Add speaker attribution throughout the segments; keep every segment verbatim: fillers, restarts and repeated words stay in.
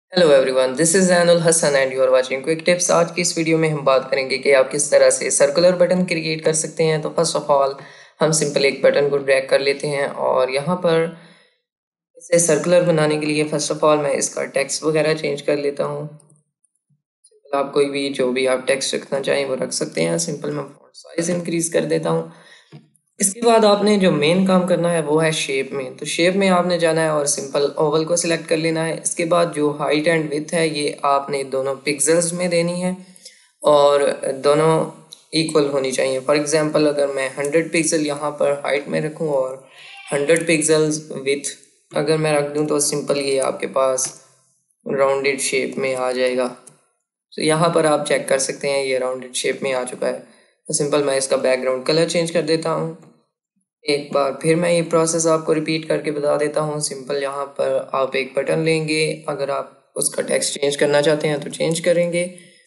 Speaker 1: Hello everyone, this is Zainul Hasan and you are watching quick tips. आज की इस video में हम बात करेंगे कि आप किस तरह से सर्कुलर बटन क्रिएट कर सकते हैं। तो फर्स्ट ऑफ ऑल हम सिंपल एक बटन को ड्रैग कर लेते हैं और यहाँ पर इसे सर्कुलर बनाने के लिए फर्स्ट ऑफ ऑल मैं इसका टेक्स्ट वगैरह चेंज कर लेता हूँ। सिंपल आप कोई भी जो भी आप टेक्स्ट रखना चाहें वो रख सकते हैं। सिंपल मैं फॉन्ट साइज इंक्रीज कर देता हूँ। इसके बाद आपने जो मेन काम करना है वो है शेप में। तो शेप में आपने जाना है और सिंपल ओवल को सिलेक्ट कर लेना है। इसके बाद जो हाइट एंड विड्थ है ये आपने दोनों पिक्सेल्स में देनी है और दोनों इक्वल होनी चाहिए। फॉर एग्जांपल अगर मैं हंड्रेड पिक्सल यहाँ पर हाइट में रखूँ और हंड्रेड पिक्सल्स विथ अगर मैं रख दूँ तो सिंपल ये आपके पास राउंडेड शेप में आ जाएगा। तो यहाँ पर आप चेक कर सकते हैं ये राउंडेड शेप में आ चुका है। तो सिंपल मैं इसका बैकग्राउंड कलर चेंज कर देता हूँ। एक बार फिर मैं ये प्रोसेस आपको रिपीट करके बता देता हूँ। सिंपल यहाँ पर आप एक बटन लेंगे, अगर आप उसका टेक्स्ट चेंज करना चाहते हैं तो चेंज करेंगे।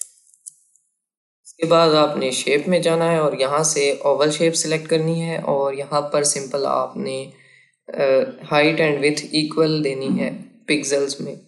Speaker 1: इसके बाद आपने शेप में जाना है और यहाँ से ओवल शेप सिलेक्ट करनी है और यहाँ पर सिंपल आपने हाइट एंड विड्थ इक्वल देनी है पिक्सेल्स में।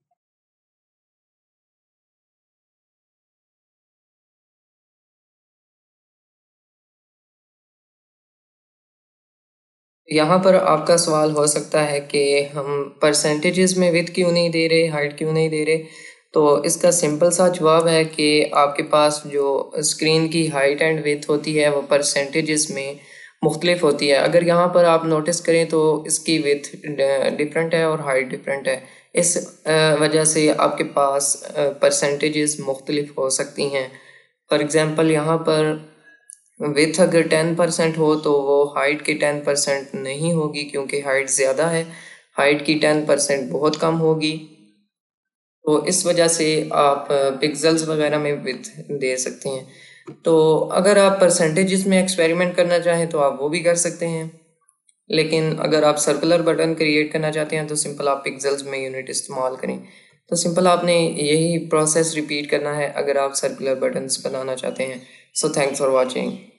Speaker 1: यहाँ पर आपका सवाल हो सकता है कि हम परसेंटेजेस में विड्थ क्यों नहीं दे रहे, हाइट क्यों नहीं दे रहे। तो इसका सिंपल सा जवाब है कि आपके पास जो स्क्रीन की हाइट एंड विड्थ होती है वो परसेंटेजेस में मुख्तलिफ होती है। अगर यहाँ पर आप नोटिस करें तो इसकी विड्थ डिफरेंट है और हाइट डिफरेंट है। इस वजह से आपके पास परसेंटेजेस मुख्तलिफ हो सकती हैं। फॉर एग्ज़ाम्पल यहाँ पर विथ अगर टेन परसेंट हो तो वो हाइट की टेन परसेंट नहीं होगी क्योंकि हाइट ज़्यादा है, हाइट की टेन परसेंट बहुत कम होगी। तो इस वजह से आप पिक्सेल्स वगैरह में विथ दे सकते हैं। तो अगर आप परसेंटेजेस में एक्सपेरिमेंट करना चाहें तो आप वो भी कर सकते हैं, लेकिन अगर आप सर्कुलर बटन क्रिएट करना चाहते हैं तो सिंपल आप पिक्सेल्स में यूनिट इस्तेमाल करें। तो सिंपल आपने यही प्रोसेस रिपीट करना है अगर आप सर्कुलर बटन्स बनाना चाहते हैं। So thanks for watching.